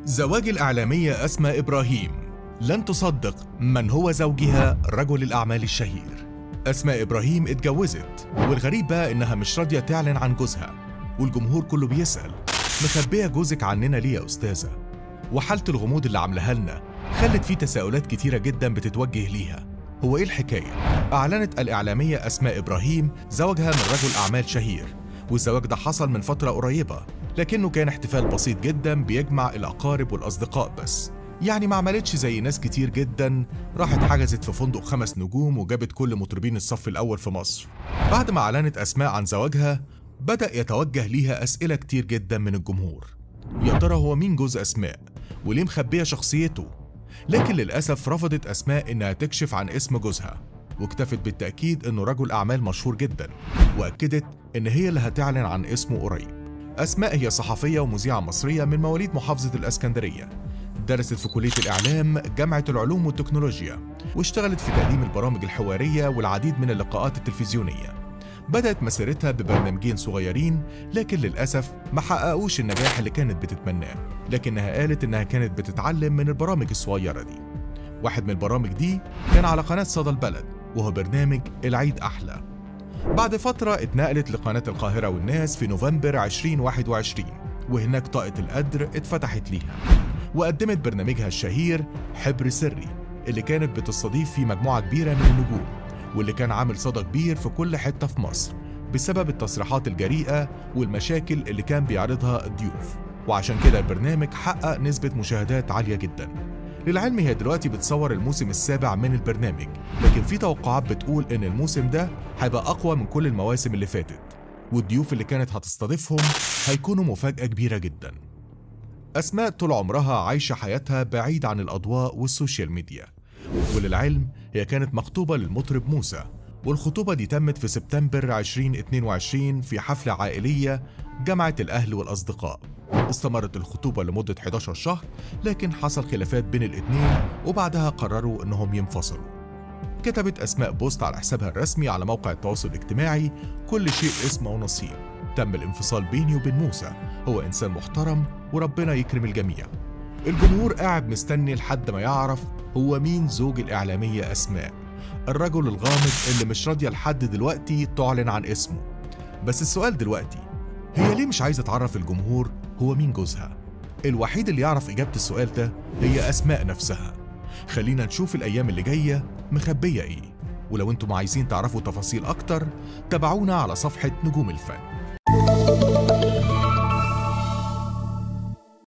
زواج الإعلامية أسماء إبراهيم. لن تصدق من هو زوجها رجل الأعمال الشهير. أسماء إبراهيم اتجوزت، والغريب بقى إنها مش راضية تعلن عن جوزها، والجمهور كله بيسأل مخبية جوزك عننا ليه يا أستاذة؟ وحالة الغموض اللي عاملاها لنا خلت فيه تساؤلات كتيرة جدا بتتوجه ليها. هو إيه الحكاية؟ أعلنت الإعلامية أسماء إبراهيم زواجها من رجل أعمال شهير، والزواج ده حصل من فترة قريبة، لكنه كان احتفال بسيط جدا بيجمع الأقارب والأصدقاء بس. يعني ما عملتش زي ناس كتير جدا راحت حجزت في فندق 5 نجوم وجابت كل مطربين الصف الأول في مصر. بعد ما أعلنت أسماء عن زواجها بدأ يتوجه ليها أسئلة كتير جدا من الجمهور. يا ترى هو مين جوز أسماء؟ وليه مخبية شخصيته؟ لكن للأسف رفضت أسماء إنها تكشف عن اسم جوزها، واكتفت بالتأكيد إنه رجل أعمال مشهور جدا، وأكدت إن هي اللي هتعلن عن اسمه قريب. أسماء هي صحفية ومذيعة مصرية من مواليد محافظة الإسكندرية، درست في كلية الإعلام جامعة العلوم والتكنولوجيا، واشتغلت في تقديم البرامج الحوارية والعديد من اللقاءات التلفزيونية. بدأت مسيرتها ببرنامجين صغيرين، لكن للأسف ما حققوش النجاح اللي كانت بتتمناه، لكنها قالت إنها كانت بتتعلم من البرامج الصغيرة دي. واحد من البرامج دي كان على قناة صدى البلد، وهو برنامج العيد أحلى. بعد فترة اتنقلت لقناة القاهرة والناس في نوفمبر 2021، وهناك طاقة القدر اتفتحت ليها، وقدمت برنامجها الشهير حبر سري، اللي كانت بتستضيف فيه مجموعة كبيرة من النجوم، واللي كان عامل صدى كبير في كل حتة في مصر بسبب التصريحات الجريئة والمشاكل اللي كان بيعرضها الضيوف، وعشان كده البرنامج حقق نسبة مشاهدات عالية جدا. للعلم هي دلوقتي بتصور الموسم السابع من البرنامج، لكن في توقعات بتقول إن الموسم ده هيبقى أقوى من كل المواسم اللي فاتت، والضيوف اللي كانت هتستضيفهم هيكونوا مفاجأة كبيرة جدا. أسماء طول عمرها عايشة حياتها بعيد عن الأضواء والسوشيال ميديا، وللعلم هي كانت مخطوبة للمطرب موسى، والخطوبة دي تمت في سبتمبر 2022 في حفلة عائلية جمعت الأهل والأصدقاء. استمرت الخطوبة لمدة 11 شهر، لكن حصل خلافات بين الاتنين، وبعدها قرروا إنهم ينفصلوا. كتبت أسماء بوست على حسابها الرسمي على موقع التواصل الاجتماعي: كل شيء اسمه ونصيب، تم الانفصال بيني وبين موسى، هو إنسان محترم وربنا يكرم الجميع. الجمهور قاعد مستني لحد ما يعرف هو مين زوج الإعلامية أسماء، الرجل الغامض اللي مش راضية لحد دلوقتي تعلن عن اسمه. بس السؤال دلوقتي، هي ليه مش عايزة تعرف الجمهور هو مين جوزها؟ الوحيد اللي يعرف إجابة السؤال ده هي أسماء نفسها. خلينا نشوف الأيام اللي جاية مخبية إيه، ولو أنتم عايزين تعرفوا تفاصيل أكتر تابعونا على صفحة نجوم الفن.